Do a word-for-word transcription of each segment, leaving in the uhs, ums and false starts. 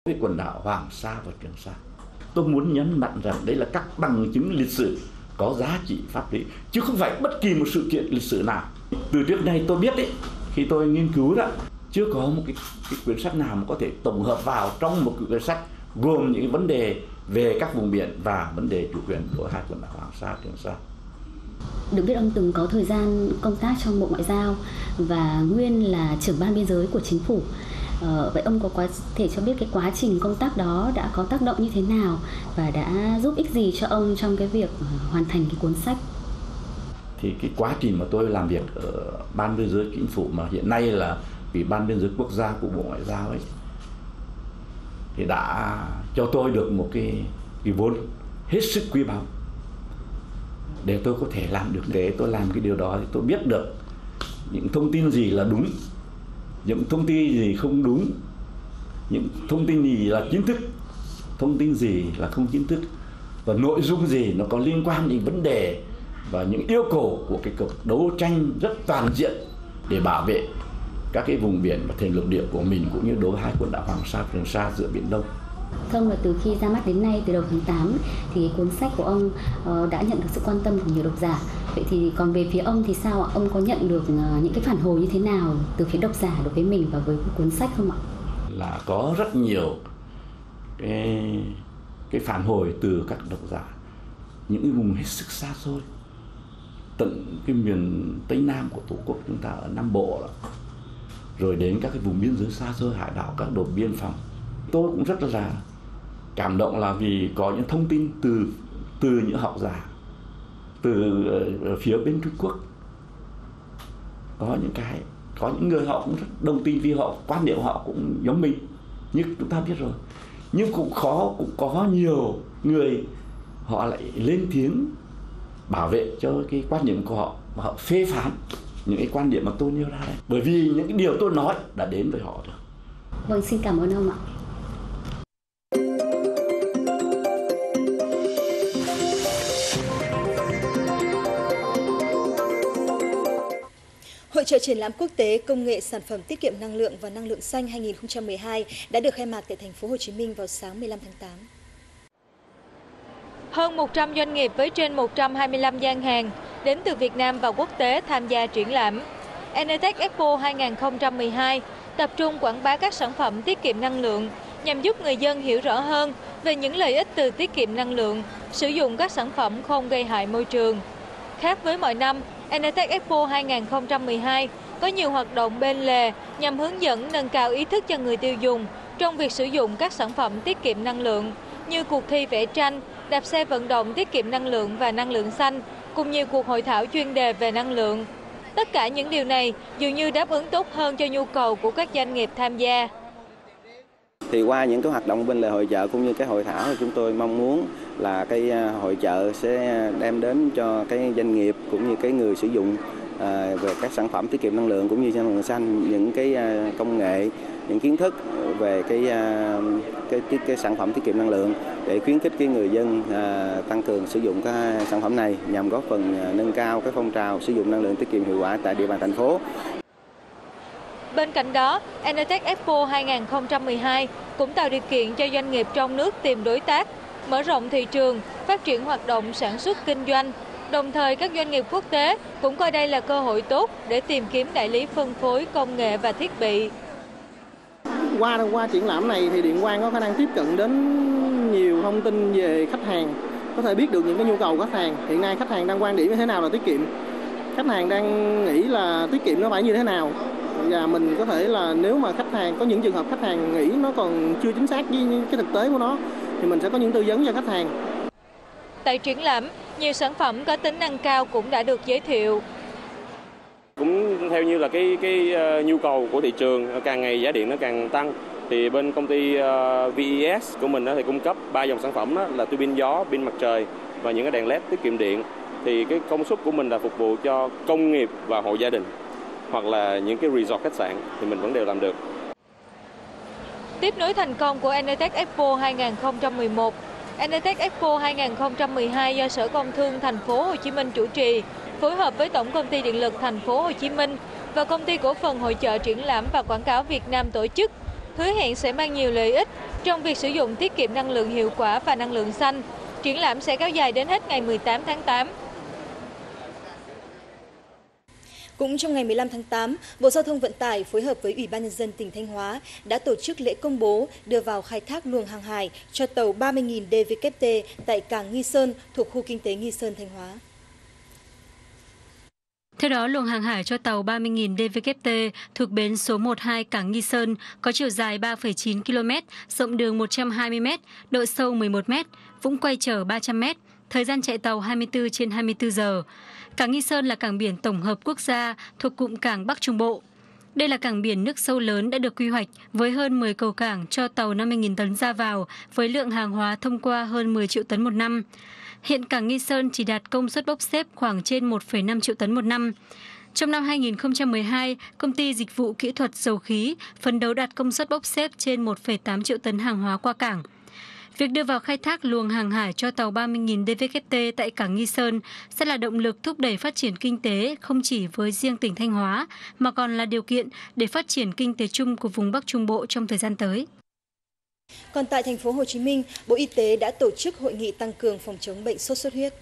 Cái quần đảo Hoàng Sa và Trường Sa, tôi muốn nhấn mạnh rằng đây là các bằng chứng lịch sử có giá trị pháp lý, chứ không phải bất kỳ một sự kiện lịch sử nào. Từ trước đây tôi biết đấy, khi tôi nghiên cứu đó, chưa có một cái, cái quyển sách nào mà có thể tổng hợp vào trong một quyển sách gồm những vấn đề về các vùng biển và vấn đề chủ quyền của hai quần đảo Hoàng Sa, Trường Sa. Được biết ông từng có thời gian công tác trong Bộ Ngoại giao và nguyên là trưởng ban biên giới của chính phủ. Ờ, vậy ông có quá thể cho biết cái quá trình công tác đó đã có tác động như thế nào và đã giúp ích gì cho ông trong cái việc hoàn thành cái cuốn sách? Thì cái quá trình mà tôi làm việc ở ban biên giới chính phủ mà hiện nay là Ủy ban biên giới quốc gia của Bộ Ngoại giao ấy, thì đã cho tôi được một cái, cái vốn hết sức quý báu để tôi có thể làm được. Để tôi làm cái điều đó thì tôi biết được những thông tin gì là đúng, những thông tin gì không đúng, những thông tin gì là chính thức, thông tin gì là không chính thức, và nội dung gì nó có liên quan đến vấn đề và những yêu cầu của cái cuộc đấu tranh rất toàn diện để bảo vệ các cái vùng biển và thềm lục địa của mình, cũng như đối với hai quần đảo Hoàng Sa, Trường Sa giữa Biển Đông. Thông là từ khi ra mắt đến nay, từ đầu tháng tám, thì cuốn sách của ông uh, đã nhận được sự quan tâm của nhiều độc giả. Vậy thì còn về phía ông thì sao ạ? Ông có nhận được uh, những cái phản hồi như thế nào từ phía độc giả đối với mình và với cuốn sách không ạ? Là có rất nhiều cái, cái phản hồi từ các độc giả những cái vùng hết sức xa xôi, tận cái miền Tây Nam của Tổ quốc chúng ta ở Nam Bộ đó, rồi đến các cái vùng biên giới xa xôi, hải đảo, các đồn biên phòng. Tôi cũng rất là cảm động là vì có những thông tin từ từ những học giả từ phía bên Trung Quốc. Có những cái có những người họ cũng rất đồng tin vì họ quan điểm họ cũng giống mình, như chúng ta biết rồi. Nhưng cũng khó cũng có nhiều người họ lại lên tiếng bảo vệ cho cái quan điểm của họ và họ phê phán những cái quan điểm mà tôi nêu ra đây, bởi vì những cái điều tôi nói đã đến với họ rồi. Vâng, xin cảm ơn ông ạ. Hội chợ triển lãm quốc tế công nghệ sản phẩm tiết kiệm năng lượng và năng lượng xanh hai nghìn không trăm mười hai đã được khai mạc tại thành phố Hồ Chí Minh vào sáng mười lăm tháng tám. Hơn một trăm doanh nghiệp với trên một trăm hai mươi lăm gian hàng đến từ Việt Nam và quốc tế tham gia triển lãm. Enetech Expo hai nghìn không trăm mười hai tập trung quảng bá các sản phẩm tiết kiệm năng lượng nhằm giúp người dân hiểu rõ hơn về những lợi ích từ tiết kiệm năng lượng, sử dụng các sản phẩm không gây hại môi trường. Khác với mọi năm, Enetech Expo hai nghìn không trăm mười hai có nhiều hoạt động bên lề nhằm hướng dẫn nâng cao ý thức cho người tiêu dùng trong việc sử dụng các sản phẩm tiết kiệm năng lượng, như cuộc thi vẽ tranh, đạp xe vận động tiết kiệm năng lượng và năng lượng xanh, cùng nhiều cuộc hội thảo chuyên đề về năng lượng. Tất cả những điều này dường như đáp ứng tốt hơn cho nhu cầu của các doanh nghiệp tham gia. Thì qua những cái hoạt động bên lề hội chợ cũng như cái hội thảo thì chúng tôi mong muốn là cái hội chợ sẽ đem đến cho cái doanh nghiệp cũng như cái người sử dụng à, về các sản phẩm tiết kiệm năng lượng cũng như năng lượng xanh những cái à, công nghệ, những kiến thức về cái à, cái, cái cái sản phẩm tiết kiệm năng lượng để khuyến khích cái người dân à, tăng cường sử dụng các sản phẩm này nhằm góp phần à, nâng cao cái phong trào sử dụng năng lượng tiết kiệm hiệu quả tại địa bàn thành phố. Bên cạnh đó, Enetech Expo hai nghìn không trăm mười hai cũng tạo điều kiện cho doanh nghiệp trong nước tìm đối tác, mở rộng thị trường, phát triển hoạt động sản xuất kinh doanh. Đồng thời, các doanh nghiệp quốc tế cũng coi đây là cơ hội tốt để tìm kiếm đại lý phân phối công nghệ và thiết bị. Qua qua triển lãm này thì Điện Quang có khả năng tiếp cận đến nhiều thông tin về khách hàng, có thể biết được những cái nhu cầu của khách hàng. Hiện nay khách hàng đang quan điểm như thế nào là tiết kiệm, khách hàng đang nghĩ là tiết kiệm nó phải như thế nào. Và mình có thể là nếu mà khách hàng có những trường hợp khách hàng nghĩ nó còn chưa chính xác với cái thực tế của nó thì mình sẽ có những tư vấn cho khách hàng. Tại triển lãm, nhiều sản phẩm có tính năng cao cũng đã được giới thiệu. Cũng theo như là cái cái uh, nhu cầu của thị trường, càng ngày giá điện nó càng tăng thì bên công ty uh, vê e ét của mình đó thì cung cấp ba dòng sản phẩm đó là tua bin gió, pin mặt trời và những cái đèn led tiết kiệm điện. Thì cái công suất của mình là phục vụ cho công nghiệp và hộ gia đình hoặc là những cái resort khách sạn thì mình vẫn đều làm được. Tiếp nối thành công của Enetech Expo hai nghìn không trăm mười một, Enetech Expo hai nghìn không trăm mười hai do Sở Công Thương Thành phố Hồ Chí Minh chủ trì, phối hợp với Tổng Công ty Điện lực Thành phố Hồ Chí Minh và Công ty Cổ phần Hội chợ Triển lãm và Quảng cáo Việt Nam tổ chức, hứa hẹn sẽ mang nhiều lợi ích trong việc sử dụng tiết kiệm năng lượng hiệu quả và năng lượng xanh. Triển lãm sẽ kéo dài đến hết ngày mười tám tháng tám. Cũng trong ngày mười lăm tháng tám, Bộ Giao thông Vận tải phối hợp với Ủy ban Nhân dân tỉnh Thanh Hóa đã tổ chức lễ công bố đưa vào khai thác luồng hàng hải cho tàu ba mươi nghìn D V K T tại cảng Nghi Sơn thuộc khu kinh tế Nghi Sơn, Thanh Hóa. Theo đó, luồng hàng hải cho tàu ba mươi nghìn D V K T thuộc bến số một hai cảng Nghi Sơn có chiều dài ba phẩy chín ki lô mét, rộng đường một trăm hai mươi mét, độ sâu mười một mét, vũng quay chở ba trăm mét, thời gian chạy tàu hai mươi tư trên hai mươi tư giờ. Cảng Nghi Sơn là cảng biển tổng hợp quốc gia thuộc cụm cảng Bắc Trung Bộ. Đây là cảng biển nước sâu lớn đã được quy hoạch với hơn mười cầu cảng cho tàu năm mươi nghìn tấn ra vào với lượng hàng hóa thông qua hơn mười triệu tấn một năm. Hiện cảng Nghi Sơn chỉ đạt công suất bốc xếp khoảng trên một phẩy năm triệu tấn một năm. Trong năm hai nghìn không trăm mười hai, công ty dịch vụ kỹ thuật dầu khí phấn đấu đạt công suất bốc xếp trên một phẩy tám triệu tấn hàng hóa qua cảng. Việc đưa vào khai thác luồng hàng hải cho tàu ba mươi nghìn D V K T tại cảng Nghi Sơn sẽ là động lực thúc đẩy phát triển kinh tế không chỉ với riêng tỉnh Thanh Hóa, mà còn là điều kiện để phát triển kinh tế chung của vùng Bắc Trung Bộ trong thời gian tới. Còn tại thành phố Hồ Chí Minh, Bộ Y tế đã tổ chức hội nghị tăng cường phòng chống bệnh sốt xuất huyết.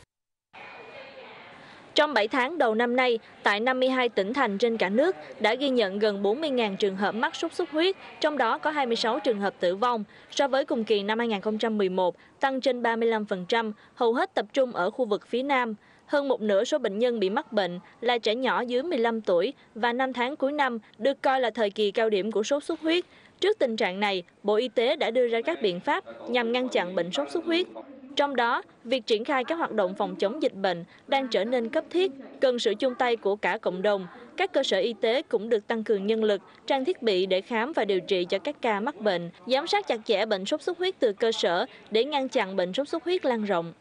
Trong bảy tháng đầu năm nay, tại năm mươi hai tỉnh thành trên cả nước đã ghi nhận gần bốn mươi nghìn trường hợp mắc sốt xuất huyết, trong đó có hai mươi sáu trường hợp tử vong. So với cùng kỳ năm hai nghìn không trăm mười một, tăng trên ba mươi lăm phần trăm, hầu hết tập trung ở khu vực phía Nam. Hơn một nửa số bệnh nhân bị mắc bệnh là trẻ nhỏ dưới mười lăm tuổi và năm tháng cuối năm được coi là thời kỳ cao điểm của sốt xuất huyết. Trước tình trạng này, Bộ Y tế đã đưa ra các biện pháp nhằm ngăn chặn bệnh sốt xuất huyết. Trong đó, việc triển khai các hoạt động phòng chống dịch bệnh đang trở nên cấp thiết, cần sự chung tay của cả cộng đồng. Các cơ sở y tế cũng được tăng cường nhân lực, trang thiết bị để khám và điều trị cho các ca mắc bệnh, giám sát chặt chẽ bệnh sốt xuất huyết từ cơ sở để ngăn chặn bệnh sốt xuất huyết lan rộng.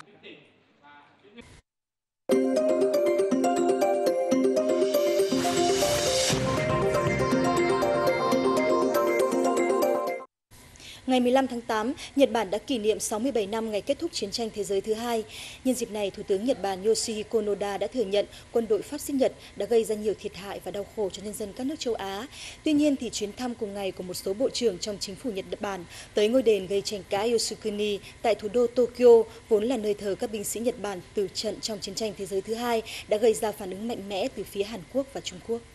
Ngày mười lăm tháng tám, Nhật Bản đã kỷ niệm sáu mươi bảy năm ngày kết thúc chiến tranh thế giới thứ hai. Nhân dịp này, Thủ tướng Nhật Bản Yoshihiko Noda đã thừa nhận quân đội Pháp xích Nhật đã gây ra nhiều thiệt hại và đau khổ cho nhân dân các nước châu Á. Tuy nhiên, thì chuyến thăm cùng ngày của một số bộ trưởng trong chính phủ Nhật Bản tới ngôi đền gây tranh cãi Yasukuni tại thủ đô Tokyo, vốn là nơi thờ các binh sĩ Nhật Bản tử trận trong chiến tranh thế giới thứ hai, đã gây ra phản ứng mạnh mẽ từ phía Hàn Quốc và Trung Quốc.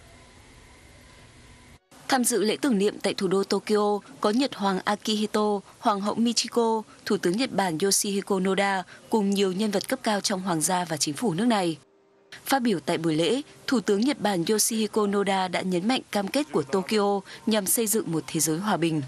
Tham dự lễ tưởng niệm tại thủ đô Tokyo có Nhật Hoàng Akihito, Hoàng hậu Michiko, Thủ tướng Nhật Bản Yoshihiko Noda cùng nhiều nhân vật cấp cao trong hoàng gia và chính phủ nước này. Phát biểu tại buổi lễ, Thủ tướng Nhật Bản Yoshihiko Noda đã nhấn mạnh cam kết của Tokyo nhằm xây dựng một thế giới hòa bình.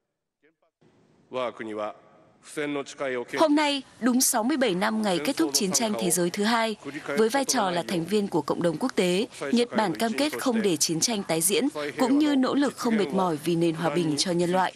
Hôm nay, đúng sáu mươi bảy năm ngày kết thúc chiến tranh thế giới thứ hai, với vai trò là thành viên của cộng đồng quốc tế, Nhật Bản cam kết không để chiến tranh tái diễn, cũng như nỗ lực không mệt mỏi vì nền hòa bình cho nhân loại.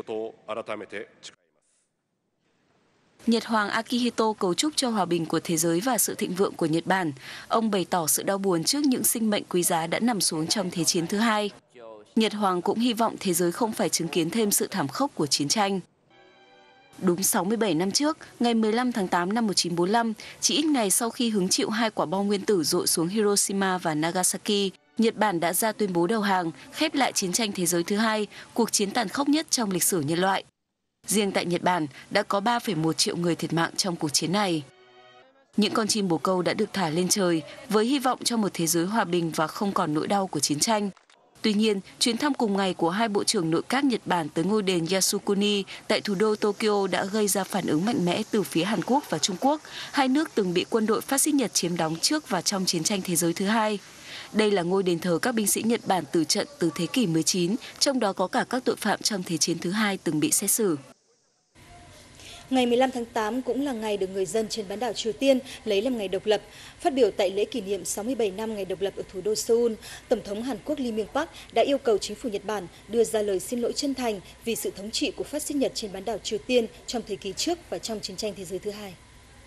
Nhật Hoàng Akihito cầu chúc cho hòa bình của thế giới và sự thịnh vượng của Nhật Bản. Ông bày tỏ sự đau buồn trước những sinh mệnh quý giá đã nằm xuống trong Thế chiến thứ hai. Nhật Hoàng cũng hy vọng thế giới không phải chứng kiến thêm sự thảm khốc của chiến tranh. Đúng sáu mươi bảy năm trước, ngày mười lăm tháng tám năm một nghìn chín trăm bốn mươi lăm, chỉ ít ngày sau khi hứng chịu hai quả bom nguyên tử dội xuống Hiroshima và Nagasaki, Nhật Bản đã ra tuyên bố đầu hàng, khép lại chiến tranh thế giới thứ hai, cuộc chiến tàn khốc nhất trong lịch sử nhân loại. Riêng tại Nhật Bản, đã có ba phẩy một triệu người thiệt mạng trong cuộc chiến này. Những con chim bồ câu đã được thả lên trời với hy vọng cho một thế giới hòa bình và không còn nỗi đau của chiến tranh. Tuy nhiên, chuyến thăm cùng ngày của hai bộ trưởng nội các Nhật Bản tới ngôi đền Yasukuni tại thủ đô Tokyo đã gây ra phản ứng mạnh mẽ từ phía Hàn Quốc và Trung Quốc, hai nước từng bị quân đội phát xít Nhật chiếm đóng trước và trong chiến tranh thế giới thứ hai. Đây là ngôi đền thờ các binh sĩ Nhật Bản tử trận từ thế kỷ mười chín, trong đó có cả các tội phạm trong Thế chiến thứ hai từng bị xét xử. Ngày mười lăm tháng tám cũng là ngày được người dân trên bán đảo Triều Tiên lấy làm ngày độc lập. Phát biểu tại lễ kỷ niệm sáu mươi bảy năm ngày độc lập ở thủ đô Seoul, Tổng thống Hàn Quốc Lee Myung-pak đã yêu cầu chính phủ Nhật Bản đưa ra lời xin lỗi chân thành vì sự thống trị của phát xít Nhật trên bán đảo Triều Tiên trong thời kỳ trước và trong chiến tranh thế giới thứ hai.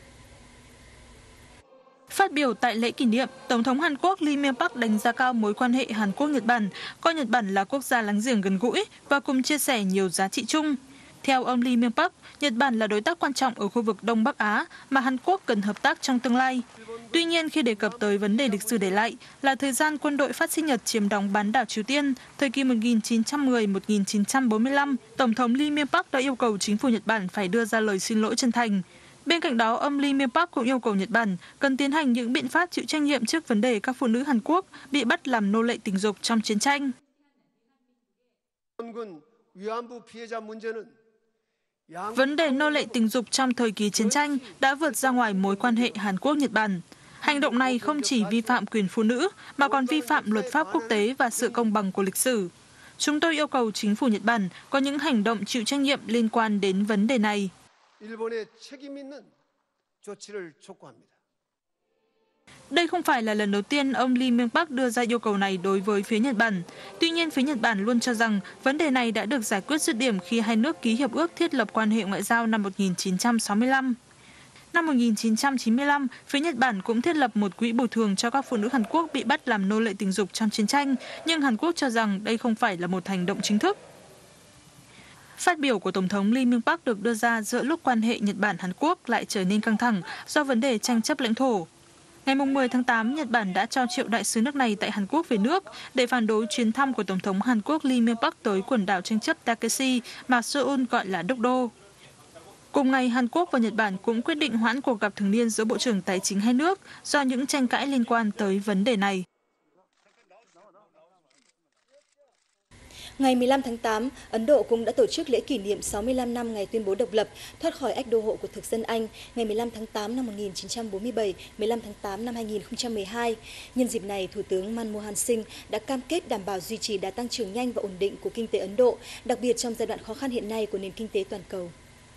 Phát biểu tại lễ kỷ niệm, Tổng thống Hàn Quốc Lee Myung-pak đánh giá cao mối quan hệ Hàn Quốc-Nhật Bản, coi Nhật Bản là quốc gia láng giềng gần gũi và cùng chia sẻ nhiều giá trị chung. Theo ông Lee Myung-pak, Nhật Bản là đối tác quan trọng ở khu vực Đông Bắc Á mà Hàn Quốc cần hợp tác trong tương lai. Tuy nhiên, khi đề cập tới vấn đề lịch sử để lại là thời gian quân đội phát xít Nhật chiếm đóng bán đảo Triều Tiên, thời kỳ một nghìn chín trăm mười đến một nghìn chín trăm bốn mươi lăm, Tổng thống Lee Myung-pak đã yêu cầu chính phủ Nhật Bản phải đưa ra lời xin lỗi chân thành. Bên cạnh đó, ông Lee Myung-pak cũng yêu cầu Nhật Bản cần tiến hành những biện pháp chịu trách nhiệm trước vấn đề các phụ nữ Hàn Quốc bị bắt làm nô lệ tình dục trong chiến tranh. Vấn đề nô lệ tình dục trong thời kỳ chiến tranh đã vượt ra ngoài mối quan hệ Hàn Quốc-Nhật Bản. Hành động này không chỉ vi phạm quyền phụ nữ mà còn vi phạm luật pháp quốc tế và sự công bằng của lịch sử. Chúng tôi yêu cầu chính phủ Nhật Bản có những hành động chịu trách nhiệm liên quan đến vấn đề này. Đây không phải là lần đầu tiên ông Lee Myung-pak đưa ra yêu cầu này đối với phía Nhật Bản. Tuy nhiên, phía Nhật Bản luôn cho rằng vấn đề này đã được giải quyết dứt điểm khi hai nước ký hiệp ước thiết lập quan hệ ngoại giao năm một nghìn chín trăm sáu mươi lăm. Năm một nghìn chín trăm chín mươi lăm, phía Nhật Bản cũng thiết lập một quỹ bồi thường cho các phụ nữ Hàn Quốc bị bắt làm nô lệ tình dục trong chiến tranh, nhưng Hàn Quốc cho rằng đây không phải là một hành động chính thức. Phát biểu của Tổng thống Lee Myung-pak được đưa ra giữa lúc quan hệ Nhật Bản-Hàn Quốc lại trở nên căng thẳng do vấn đề tranh chấp lãnh thổ. Ngày mười tháng tám, Nhật Bản đã cho triệu đại sứ nước này tại Hàn Quốc về nước để phản đối chuyến thăm của Tổng thống Hàn Quốc Lee Myung-pak tới quần đảo tranh chấp Takeshi mà Seoul gọi là Đốc Đô. Cùng ngày, Hàn Quốc và Nhật Bản cũng quyết định hoãn cuộc gặp thường niên giữa Bộ trưởng Tài chính hai nước do những tranh cãi liên quan tới vấn đề này. Ngày mười lăm tháng tám, Ấn Độ cũng đã tổ chức lễ kỷ niệm sáu mươi lăm năm ngày tuyên bố độc lập, thoát khỏi ách đô hộ của thực dân Anh ngày mười lăm tháng tám năm một nghìn chín trăm bốn mươi bảy, mười lăm tháng tám năm hai nghìn không trăm mười hai. Nhân dịp này, Thủ tướng Manmohan Singh đã cam kết đảm bảo duy trì đà tăng trưởng nhanh và ổn định của kinh tế Ấn Độ, đặc biệt trong giai đoạn khó khăn hiện nay của nền kinh tế toàn cầu.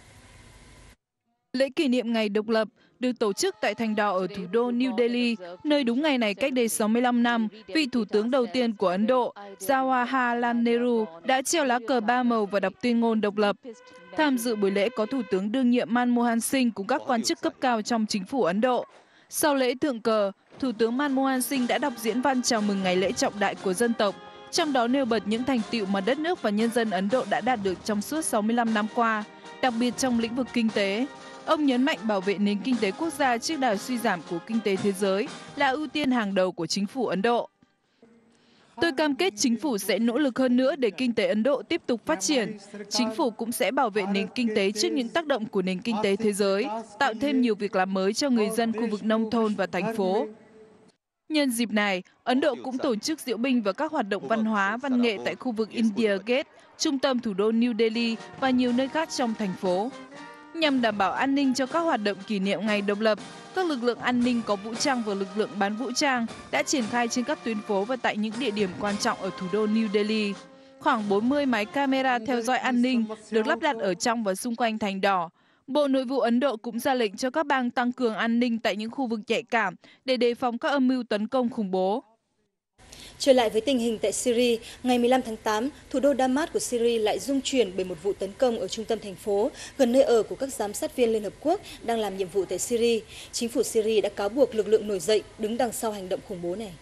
Lễ kỷ niệm ngày độc lập được tổ chức tại Thành Đỏ ở thủ đô New Delhi, nơi đúng ngày này cách đây sáu mươi lăm năm, vị thủ tướng đầu tiên của Ấn Độ, Jawaharlal Nehru, đã treo lá cờ ba màu và đọc tuyên ngôn độc lập. Tham dự buổi lễ có Thủ tướng đương nhiệm Manmohan Singh cùng các quan chức cấp cao trong chính phủ Ấn Độ. Sau lễ thượng cờ, Thủ tướng Manmohan Singh đã đọc diễn văn chào mừng ngày lễ trọng đại của dân tộc, trong đó nêu bật những thành tựu mà đất nước và nhân dân Ấn Độ đã đạt được trong suốt sáu mươi lăm năm qua, đặc biệt trong lĩnh vực kinh tế. Ông nhấn mạnh bảo vệ nền kinh tế quốc gia trước đà suy giảm của kinh tế thế giới là ưu tiên hàng đầu của chính phủ Ấn Độ. Tôi cam kết chính phủ sẽ nỗ lực hơn nữa để kinh tế Ấn Độ tiếp tục phát triển. Chính phủ cũng sẽ bảo vệ nền kinh tế trước những tác động của nền kinh tế thế giới, tạo thêm nhiều việc làm mới cho người dân khu vực nông thôn và thành phố. Nhân dịp này, Ấn Độ cũng tổ chức diễu binh và các hoạt động văn hóa, văn nghệ tại khu vực India Gate, trung tâm thủ đô New Delhi và nhiều nơi khác trong thành phố. Nhằm đảm bảo an ninh cho các hoạt động kỷ niệm ngày độc lập, các lực lượng an ninh có vũ trang và lực lượng bán vũ trang đã triển khai trên các tuyến phố và tại những địa điểm quan trọng ở thủ đô New Delhi. Khoảng bốn mươi máy camera theo dõi an ninh được lắp đặt ở trong và xung quanh Thành Đỏ. Bộ Nội vụ Ấn Độ cũng ra lệnh cho các bang tăng cường an ninh tại những khu vực nhạy cảm để đề phòng các âm mưu tấn công khủng bố. Trở lại với tình hình tại Syria, ngày mười lăm tháng tám, thủ đô Damas của Syria lại rung chuyển bởi một vụ tấn công ở trung tâm thành phố, gần nơi ở của các giám sát viên Liên Hợp Quốc đang làm nhiệm vụ tại Syria. Chính phủ Syria đã cáo buộc lực lượng nổi dậy đứng đằng sau hành động khủng bố này.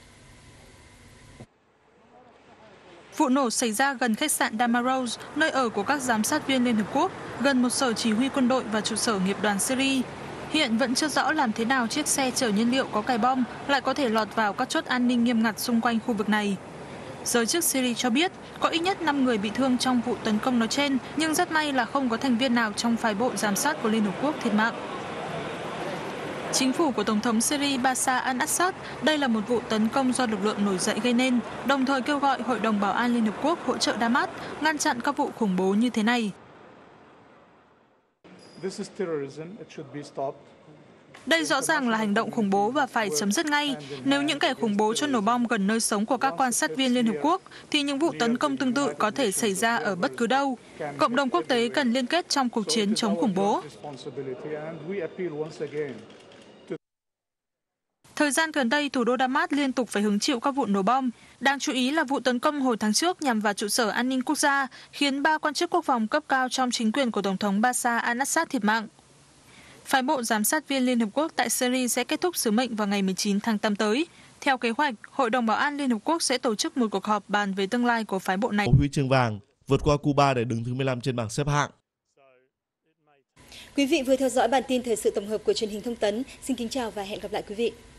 Vụ nổ xảy ra gần khách sạn Damaros, nơi ở của các giám sát viên Liên Hợp Quốc, gần một sở chỉ huy quân đội và trụ sở nghiệp đoàn Syria. Hiện vẫn chưa rõ làm thế nào chiếc xe chở nhiên liệu có cài bom lại có thể lọt vào các chốt an ninh nghiêm ngặt xung quanh khu vực này. Giới chức Syria cho biết có ít nhất năm người bị thương trong vụ tấn công nói trên, nhưng rất may là không có thành viên nào trong phái bộ giám sát của Liên Hợp Quốc thiệt mạng. Chính phủ của Tổng thống Syria Bashar al-Assad, đây là một vụ tấn công do lực lượng nổi dậy gây nên, đồng thời kêu gọi Hội đồng Bảo an Liên Hợp Quốc hỗ trợ Damas ngăn chặn các vụ khủng bố như thế này. Đây rõ ràng là hành động khủng bố và phải chấm dứt ngay. Nếu những kẻ khủng bố cho nổ bom gần nơi sống của các quan sát viên Liên Hợp Quốc, thì những vụ tấn công tương tự có thể xảy ra ở bất cứ đâu. Cộng đồng quốc tế cần liên kết trong cuộc chiến chống khủng bố. Thời gian gần đây, thủ đô Damas liên tục phải hứng chịu các vụ nổ bom. Đáng chú ý là vụ tấn công hồi tháng trước nhằm vào trụ sở an ninh quốc gia, khiến ba quan chức quốc phòng cấp cao trong chính quyền của Tổng thống Bashar al-Assad thiệt mạng. Phái bộ giám sát viên Liên Hợp Quốc tại Syria sẽ kết thúc sứ mệnh vào ngày mười chín tháng tám tới. Theo kế hoạch, Hội đồng Bảo an Liên Hợp Quốc sẽ tổ chức một cuộc họp bàn về tương lai của phái bộ này. Huy chương vàng vượt qua Cuba để đứng thứ mười lăm trên bảng xếp hạng. Quý vị vừa theo dõi bản tin thời sự tổng hợp của truyền hình Thông tấn. Xin kính chào và hẹn gặp lại quý vị.